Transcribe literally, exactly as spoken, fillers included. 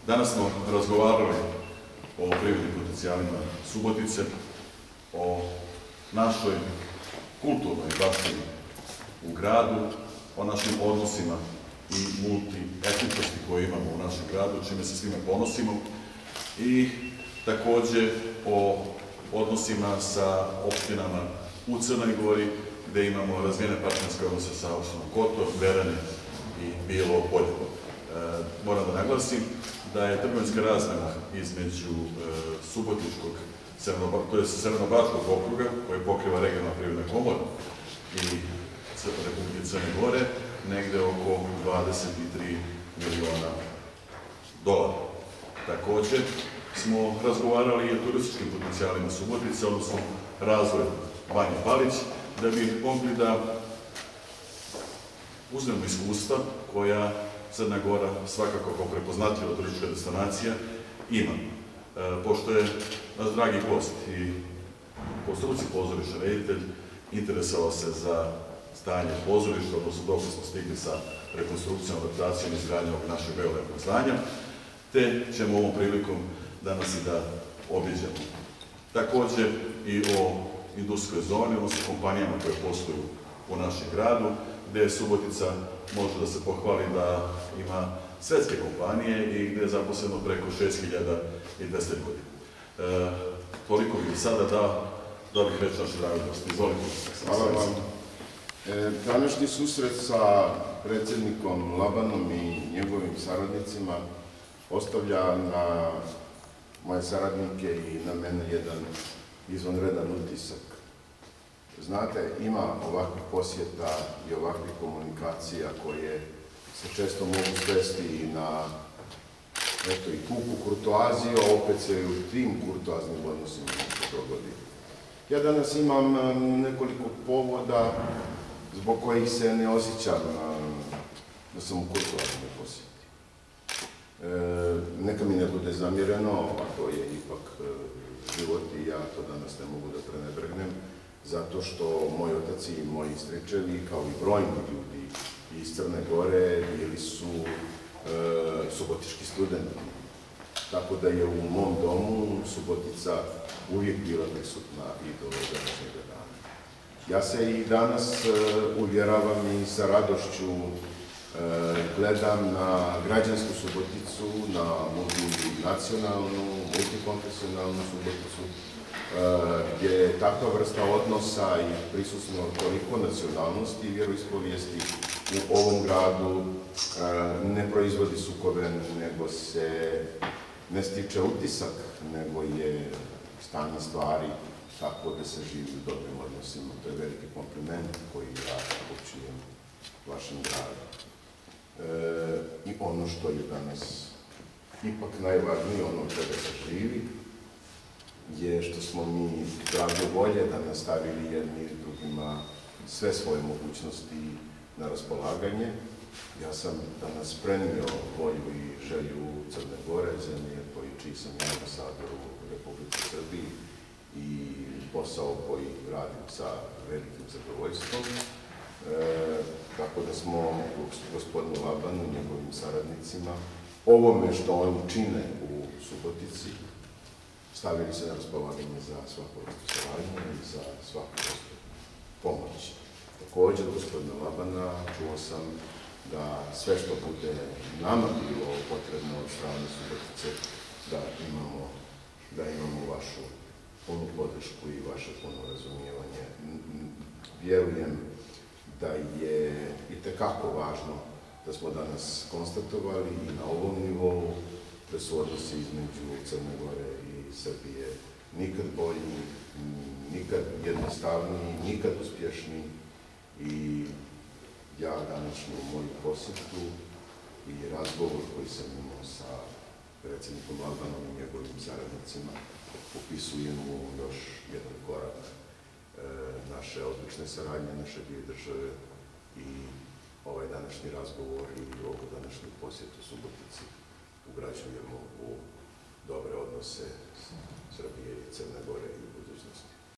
Danas smo razgovarali o privrednim potencijalima Subotice, o našoj kulturnoj baštini u gradu, o našim odnosima i multietničnosti koje imamo u našem gradu, čime se svime ponosimo, i takođe o odnosima sa opštinama u Crnoj Gori, gde imamo razvijene partnerske odnose sa opštinom Kotor, Berane i Bilo Polje. Moram da naglasim da je trgovinska razmena između Subotičkog, to je Severnobačkog okruga, koji pokriva regionalna privredna komora i Republike Crne Gore, negde oko dvadeset tri miliona dolara. Takođe smo razgovarali i o turističkim potencijalima Subotice, odnosno razvoju Banje Palić, da bi mogli da uzmemo iskustva koja Crna Gora svakako kao prepoznatljiva turistička destinacija ima. Pošto je naš dragi gost i po struci pozorišta reditelj interesovao se za stanje pozorišta, odnosno dok smo stigli sa rekonstrukcijom, adaptacijom i izgradnjom ovog našeg velelepnog zdanja, te ćemo ovom prilikom danas i da obiđemo. Takođe i o industrijskoj zoni, odnosno kompanijama koje posluju u našem gradu, gde Subotica može da se pohvali da ima svetske kompanije i gde je zaposleno preko šest hiljada dvesta ljudi. Toliko bih sada da bih reći naše dragi gosti. Izvolite. Hvala vam. Današnji susret sa predsednikom Labanom i njegovim saradnicima ostavlja na moje saradnike i na mene jedan izvanredan utisak. Znate, ima ovakvih posjeta i ovakvih komunikacija koje se često mogu svesti i na eto, i puku kurtoaziju, a opet se u tim kurtoaznim odnosima nešto dogodi. Ja danas imam nekoliko povoda zbog kojih se ne osjećam da sam u kurtoaznoj posjeti. Neka mi ne bude zamjereno, a to je ipak život i ja to danas ne mogu da prenebregnem, zato što moj otac i moji stričevi, kao i brojni ljudi iz Crne Gore, bili su subotički studenti. Tako da je u mom domu Subotica uvijek bila prisutna i do današnjeg dana. Ja se i danas uvjeravam i sa radošću gledam na građansku Suboticu, na multinacionalnu, multikonfesionalnu Suboticu, gdje je takva vrsta odnosa i prisutno toliko nacionalnosti i vjeroispovijesti u ovom gradu ne proizvodi sukobe, nego se ne stiče utisak, nego je stanje stvari tako da se živi u dobrim odnosima. To je veliki kompliment koji ja upućujem vašem gradu. I ono što je danas ipak najvažnije, ono čega se živi, je što smo mi drage volje da nastavili jedni s drugima sve svoje mogućnosti na raspolaganje. Ja sam danas prenio volju i želju Crne Gore, zemlje čiji sam ja ambasador u Republici Srbiji, i posao koji radim sa velikim zadovoljstvom. Tako da smo gospodinu Labanu i njegovim saradnicima ovome što oni čine u Subotici stavili se na raspolaganje za svaku vrstu saradnje i za svaku vrstu pomoći. Također, gospodina Labana, čuo sam da sve što bude nama bilo potrebno od strane Subotice, da imamo, da imamo vašu punu podršku i vaše puno razumijevanje. Vjerujem da je itekako važno da smo danas konstatovali i na ovom nivou da su odnosi između Crne Gore i Srbije nikad bolji, nikad jednostavniji, nikad uspješniji, i ja današnju moju posjetu i razgovor koji sam imao sa predsjednikom Labanom i njegovim saradnicima upisujem u još jedan korak naše odlične saradnje, naše dvije države, i ovaj današnji razgovor i ovo današnji posjet u Subotici ugrađujemo u dobre odnose Srbije i Crne Gore i u budućnosti.